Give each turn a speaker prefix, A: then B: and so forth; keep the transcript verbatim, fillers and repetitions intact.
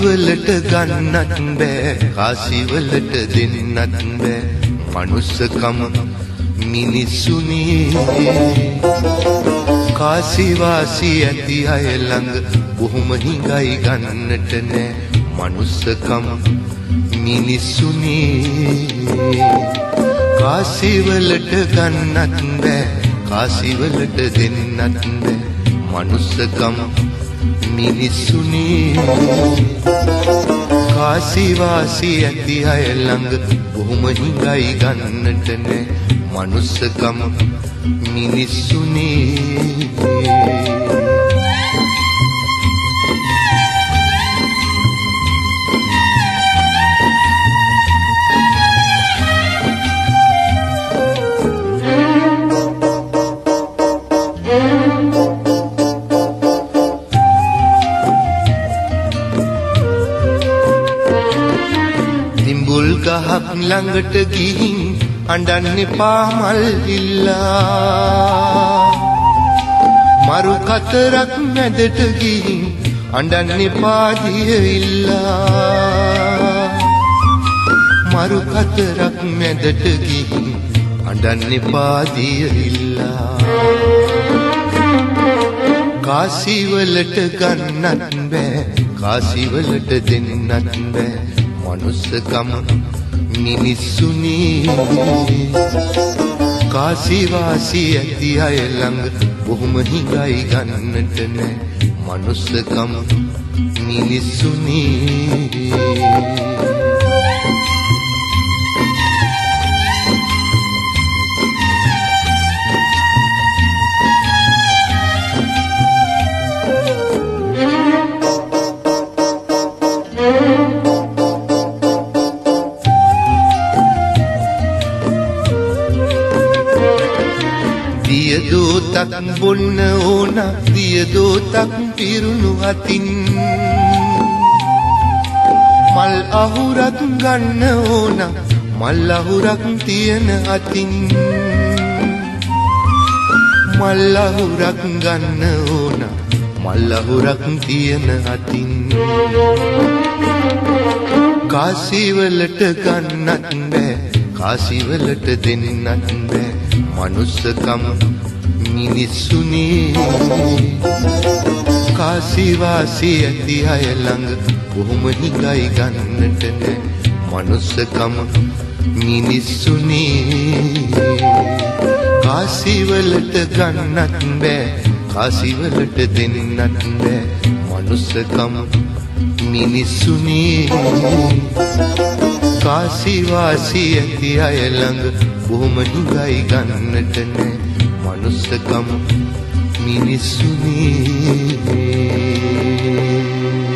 A: කාසිවලට ගන්නත් බෑ කාසිවලට දෙන්නත් බෑ මනුස්සකම මිනිස්සුනේ කාසිවාසී ඇති අය ළඟ බොහොම හිඟයි ගන්නට නෑ මනුස්සකම මිනිස්සුනේ කාසිවලට ගන්නත් බෑ කාසිවලට දෙන්නත් බෑ මනුස්සකම මිනිස්සුනේ කාසිවාසී ඇති අය ළඟ බොහොම හිඟයි ගන්නට නෑ මනුස්සකම මිනිස්සුනේ ගහක් ළඟට ගිහින් අඬන්න එපා මල් ඉල්ලා මරු කතරක් මැදට ගිහින් අඬන්න එපා දිය ඉල්ලා මරු කතරක් මැදට ගිහින් අඬන්න එපා දිය ඉල්ලා කාසිවලට ගන්නත් බෑ කාසිවලට දෙන්නත් බෑ මනුස්සකම මිනිස්සුනේ කාසිවාසී ඇති අය ළඟ බොහොම හිඟයි ගන්නට නෑ මනුස්සකම මිනිස්සුනේ දියදෝතක් බොන්න ඕන දියදෝතක් පිරුණු අතින් මල් අහුරක් ගන්න ඕන මල් අහුරක් තියෙන අතින් මල් අහුරක් ගන්න ඕන මල් අහුරක් තියෙන අතින් කාසිවලට ගන්නත් බෑ කාසිවලට දෙන්නත් බෑ මනුස්සකම මිනිස්සුනේ කාසිවාසී ඇති අය ළඟ බොහොම හිඟයි ගන්නට නෑ මනුස්සකම මිනිස්සුනේ කාසිවලට ගන්නත් බෑ කාසිවලට දෙන්නත් බෑ මනුස්සකම මිනිස්සුනේ කාසිවාසී ඇති අය ළඟ බොහොම හිඟයි ගන්නට නෑ මනුස්සකම මිනිස්සුනේ